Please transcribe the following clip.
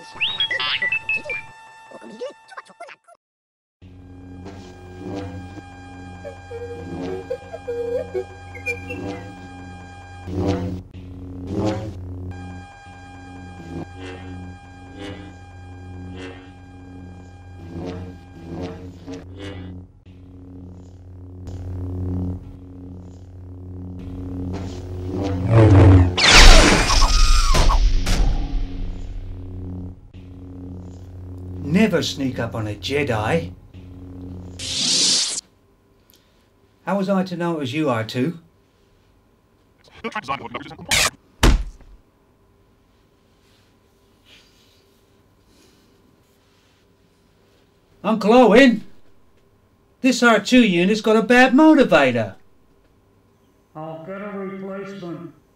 Never sneak up on a Jedi. How was I to know it was you, R2? Uncle Owen, this R2 unit's got a bad motivator. I'll get a replacement.